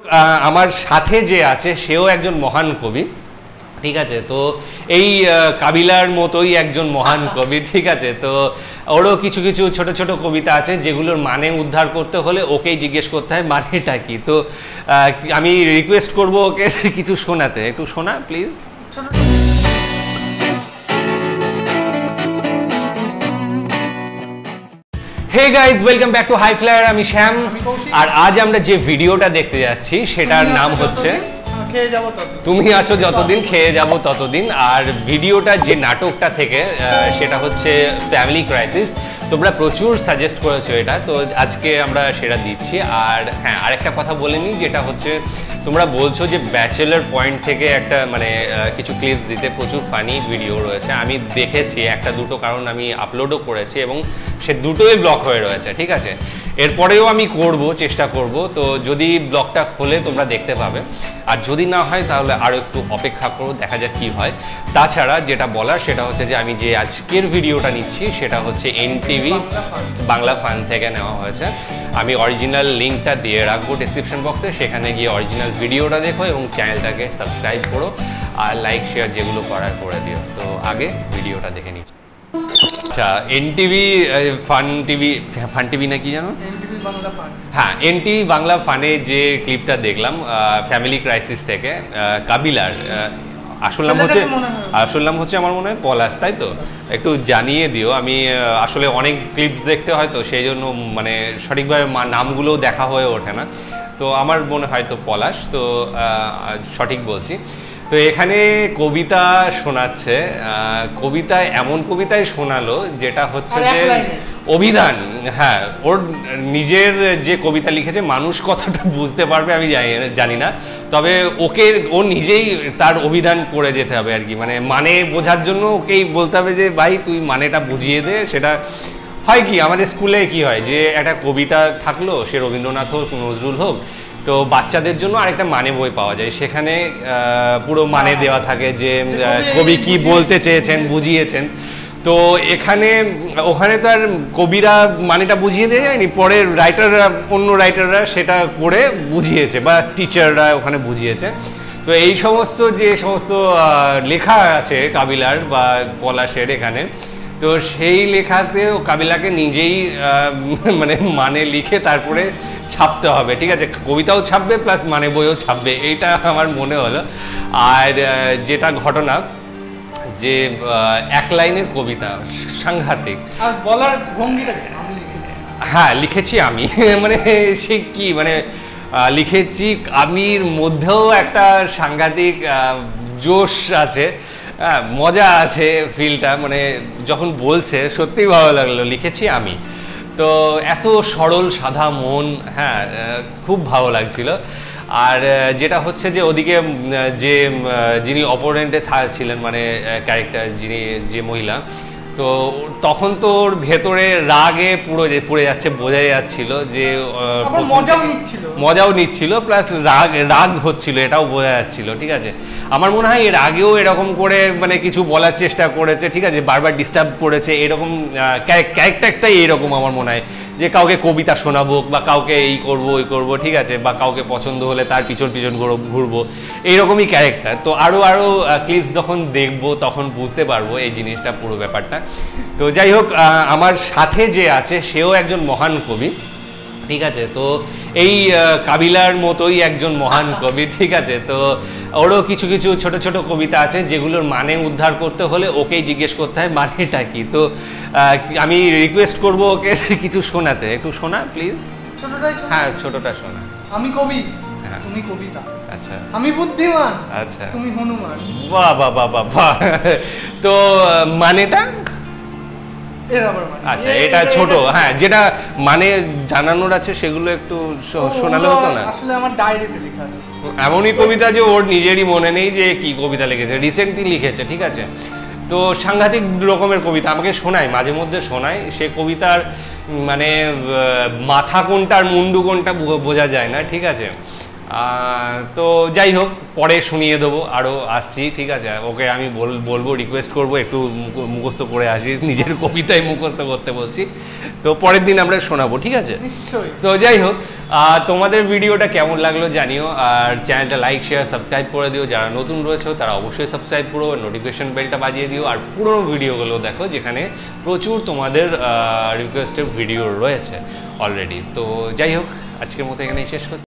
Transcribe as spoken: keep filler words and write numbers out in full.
আমার সাথে যে আছে সেও একজন মহান কবি, ঠিক আছে। তো এই কাবিলার মতোই একজন মহান কবি, ঠিক আছে। তো ওরও কিছু কিছু ছোট ছোট কবিতা আছে যেগুলোর মানে উদ্ধার করতে হলে ওকেই জিজ্ঞেস করতে হয় মানেটা কি। তো আমি রিকোয়েস্ট করব ওকে কিছু শোনাতে, একটু শোনা please. Hey guys, welcome back to Highflyer. আমি শ্যাম, আর আজ আমরা যে ভিডিওটা দেখতে যাচ্ছি সেটার নাম হচ্ছে তুমি আছো যতদিন খেয়ে যাব ততদিন। আর ভিডিওটা যে নাটকটা থেকে সেটা হচ্ছে ফ্যামিলি ক্রাইসিস। তোমরা প্রচুর সাজেস্ট করেছো এটা, তো আজকে আমরা সেটা দিচ্ছি। আর হ্যাঁ, আরেকটা কথা বলে নিই, যেটা হচ্ছে তোমরা বলছো যে ব্যাচেলার পয়েন্ট থেকে একটা মানে কিছু ক্লিপস দিতে, প্রচুর ফানি ভিডিও রয়েছে। আমি দেখেছি একটা দুটো, কারণ আমি আপলোডও করেছি এবং সে দুটোই ব্লক হয়ে রয়েছে, ঠিক আছে। এরপরেও আমি করব, চেষ্টা করব। তো যদি ব্লগটা খোলে তোমরা দেখতে পাবে, আর যদি না হয় তাহলে আরও একটু অপেক্ষা করো, দেখা যাক কী হয়। তাছাড়া যেটা বলার সেটা হচ্ছে যে আমি যে আজকের ভিডিওটা নিচ্ছি সেটা হচ্ছে এনটিভি বাংলা ফান থেকে নেওয়া হয়েছে। আমি অরিজিনাল লিঙ্কটা দিয়ে রাখবো ডেসক্রিপশন বক্সে, সেখানে গিয়ে অরিজিনাল ভিডিওটা দেখো এবং চ্যানেলটাকে সাবস্ক্রাইব করো, আর লাইক শেয়ার যেগুলো করার করে দিও। তো আগে ভিডিওটা দেখে নিচ্ছি। আচ্ছা, NTV fun TV, fun TV না কি জানো, হ্যাঁ, এনটিভি বাংলা ফানে যে ক্লিপটা দেখলাম ফ্যামিলি ক্রাইসিস থেকে, কাবিলার আসল নাম হচ্ছে আসল নাম হচ্ছে আমার মনে হয় পলাশ, তাই তো? একটু জানিয়ে দিও। আমি আসলে অনেক ক্লিপস দেখতে হয়, তো সেই জন্য মানে সঠিকভাবে নামগুলোও দেখা হয়ে ওঠে না। তো আমার মনে হয় তো পলাশ, তো সঠিক বলছি। তো এখানে কবিতা শোনাচ্ছে, কবিতায় এমন কবিতায় শোনালো যেটা হচ্ছে যে অভিধান। হ্যাঁ, ওর নিজের যে কবিতা লিখেছে, মানুষ কথাটা বুঝতে পারবে আমি জানি না, তবে ওকে ও নিজেই তার অভিধান করে যেতে হবে আর কি। মানে মানে বোঝার জন্য ওকেই বলতে হবে যে ভাই তুই মানেটা বুঝিয়ে দে। সেটা হয় কি, আমাদের স্কুলে কি হয় যে একটা কবিতা থাকলো, সে রবীন্দ্রনাথ হোক, নজরুল হোক, তো বাচ্চাদের জন্য আরেকটা মানে বই পাওয়া যায়, সেখানে পুরো মানে দেওয়া থাকে যে কবি কি বলতে চেয়েছেন, বুঝিয়েছেন। তো এখানে ওখানে তো আর কবিরা মানেটা বুঝিয়ে দিয়ে যায়নি, পরে রাইটাররা, অন্য রাইটাররা সেটা করে বুঝিয়েছে, বা টিচাররা ওখানে বুঝিয়েছে। তো এই সমস্ত যে সমস্ত লেখা আছে কাবিলার বা পলাশের এখানে, তো সেই লেখাতেও কাবিলাকে নিজেই মানে মানে লিখে তারপরে ছাপতে হবে, ঠিক আছে। কবিতাও ছাপবে প্লাস মানে বইও ছাপবে, এইটা আমার মনে হলো। আর যেটা ঘটনা, যে এক লাইনের কবিতা, সাংঘাতিক। আর বলার ভঙ্গিটা হ্যাঁ লিখেছি আমি মানে সে কি মানে লিখেছি আমির মধ্যেও একটা সাংঘাতিক জোশ আছে, হ্যাঁ, মজা আছে ফিলটা। মানে যখন বলছে সত্যিই ভালো লাগলো, লিখেছি আমি। তো এত সরল সাদা মন, হ্যাঁ, খুব ভালো লাগছিল। আর যেটা হচ্ছে যে ওদিকে যে যিনি অপোনেন্টে ছিলেন, মানে ক্যারেক্টার যিনি, যে মহিলা, তো তখন তো ওর ভেতরে রাগে পুরো পড়ে যাচ্ছে, বোঝাই যাচ্ছিল যে মজাও নিচ্ছিল মজাও নিচ্ছিল প্লাস রাগ রাগ হচ্ছিল, এটাও বোঝা যাচ্ছিল, ঠিক আছে। আমার মনে হয় এর আগেও এরকম করে মানে কিছু বলার চেষ্টা করেছে, ঠিক আছে, বারবার ডিস্টার্ব করেছে। এরকম ক্যারেক্টারটাই এরকম আমার মনে হয়, যে কাউকে কবিতা শোনাবো বা কাউকে এই করবো ওই করবো, ঠিক আছে, বা কাউকে পছন্দ হলে তার পিছন পিছন ঘুরবো, এইরকমই ক্যারেক্টার। তো আরও আরও ক্লিপস যখন দেখবো তখন বুঝতে পারবো এই জিনিসটা, পুরো ব্যাপারটা। তো যাই হোক, আমার সাথে যে আছে সেও একজন মহান কবি, ঠিক আছে। তো এই কাবিলার মতোই একজন মহান কবি, ঠিক আছে। তো ওরও কিছু কিছু ছোট ছোট কবিতা আছে যেগুলোর মানে উদ্ধার করতে হলে ওকেই জিজ্ঞেস করতে হয় মানেটা কি। তো আমি রিকোয়েস্ট করব ওকে কিছু শোনাতে, একটু শোনা প্লিজ। ছোটটাই শোনা? হ্যাঁ, ছোটটা শোনা। আমি কবি, তুমি কবিতা। আচ্ছা। আমি বুদ্ধিমান, আচ্ছা, তুমি হনুমান। বাহ বাহ বাহ বাহ বাহ। তো মানেটা আচ্ছা, এটা ছোট, হ্যাঁ, যেটা মানে জানানোর আছে সেগুলো একটু শোনালে হতো না? আসলে আমার ডায়েরিতে লেখা আছে এমনই কবিতা যে ওর নিজেরই মনে নেই যে কি কবিতা লিখেছে, রিসেন্টলি লিখেছে, ঠিক আছে। তো সাংঘাতিক রকমের কবিতা আমাকে শোনায়, মাঝে মধ্যে শোনায়। সে কবিতার মানে মাথা কোনটা আর মুন্ডু কোনটা বোঝা যায় না, ঠিক আছে। তো যাই হোক, পরে শুনিয়ে দেবো, আরও আসছি, ঠিক আছে। ওকে আমি বলবো, রিকোয়েস্ট করবো একটু মুখস্থ করে আসি, নিজের কবিতায় মুখস্থ করতে বলছি, তো পরের দিন আমরা শোনাবো, ঠিক আছে? নিশ্চয়ই। তো যাই হোক, তোমাদের ভিডিওটা কেমন লাগলো জানিও, আর চ্যানেলটা লাইক শেয়ার সাবস্ক্রাইব করে দিও, যারা নতুন রয়েছে তারা অবশ্যই সাবস্ক্রাইব করো, নোটিফিকেশন বেলটা বাজিয়ে দিও, আর পুরোনো ভিডিওগুলো দেখো যেখানে প্রচুর তোমাদের রিকোয়েস্টেড ভিডিও রয়েছে অলরেডি। তো যাই হোক, আজকের মতো এখানেই শেষ করছি।